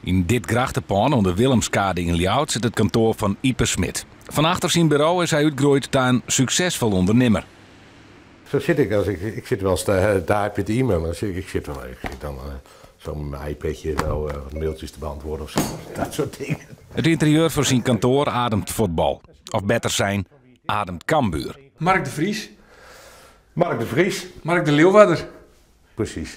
In dit grachtenpand onder Willemskade in Ljouwert zit het kantoor van Ipe Smit. Van achter zijn bureau is hij uitgegroeid tot een succesvol ondernemer. Zo zit ik, ik zit wel eens daar heb je het e-mail. Ik zit dan zo met mijn iPadje mailtjes te beantwoorden of zo. Dat soort dingen. Het interieur van zijn kantoor ademt voetbal. Of beter zijn, ademt Cambuur. Mark de Vries. Mark de Vries. Mark de Leeuwarder. Precies.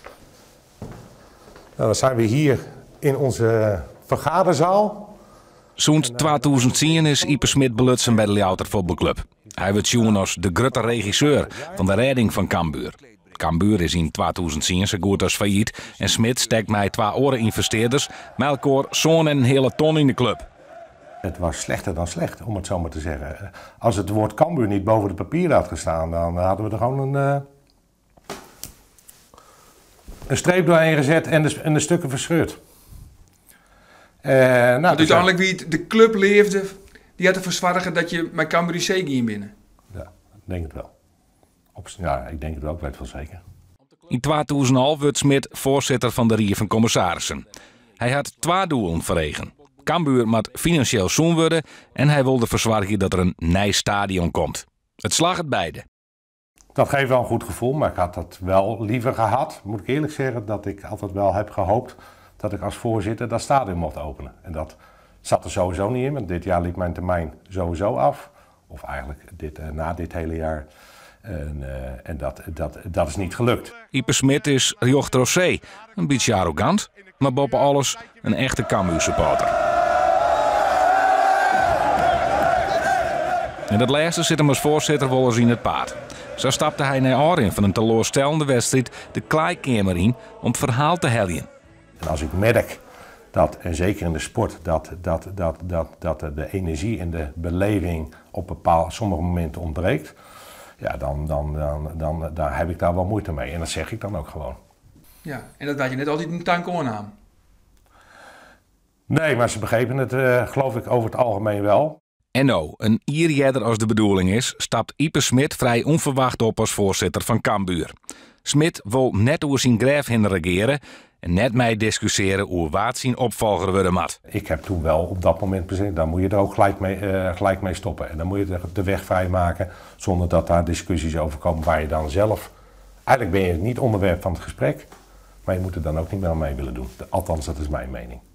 Nou, dan zijn we hier in onze vergaderzaal. Zo'n 2010 is Ipe Smit belutsen bij de Ljouwerter voetbalclub. Hij wordt zien als de grote regisseur van de redding van Cambuur. Cambuur is in 2010 zo goed als failliet en Smit steekt mij 2 oren investeerders, met elkaar zo'n en een hele ton in de club. Het was slechter dan slecht, om het zo maar te zeggen. Als het woord Cambuur niet boven de papieren had gestaan, dan hadden we er gewoon een streep doorheen gezet en de stukken verscheurd. Nou, uiteindelijk wie de club leefde, die had ervoor zorgen dat je met Cambuur C ging binnen. Ja, ik denk het wel. Ja, ik denk het wel, ik weet het wel zeker. In 2011 werd Smit voorzitter van de Rier van Commissarissen. Hij had 2 doelen verregen. Cambuur moet financieel zoen worden en hij wilde verzorgen dat er een nieuw stadion komt. Het slag het beide. Dat geeft wel een goed gevoel, maar ik had dat wel liever gehad. Moet ik eerlijk zeggen dat ik altijd wel heb gehoopt dat ik als voorzitter dat stadion mocht openen. En dat zat er sowieso niet in, want dit jaar liep mijn termijn sowieso af. Of eigenlijk na dit hele jaar. En dat is niet gelukt. Ipe Smit is Rjocht Rosé, een beetje arrogant, maar boven alles een echte Cambuur supporter. En dat laatste zit hem als voorzitter wel eens in het paard. Zo stapte hij naar Arin van een teleurstellende wedstrijd de kleikamer in om het verhaal te heljen. En als ik merk dat, en zeker in de sport, dat de energie en de beleving op sommige momenten ontbreekt, ja, dan heb ik daar wel moeite mee. En dat zeg ik dan ook gewoon. Ja, en dat had je net altijd een tank aan. Nee, maar ze begrepen het, geloof ik, over het algemeen wel. En nou, een jaar eerder als de bedoeling is, stapt Ipe Smit vrij onverwacht op als voorzitter van Cambuur. Smit wil net over zijn graf heen regeren en net mee discussiëren hoe wat zijn opvolger worden moet. Ik heb toen wel op dat moment bezig, dan moet je er ook gelijk mee stoppen. En dan moet je de weg vrijmaken zonder dat daar discussies over komen waar je dan zelf... Eigenlijk ben je niet onderwerp van het gesprek, maar je moet er dan ook niet meer aan mee willen doen. Althans, dat is mijn mening.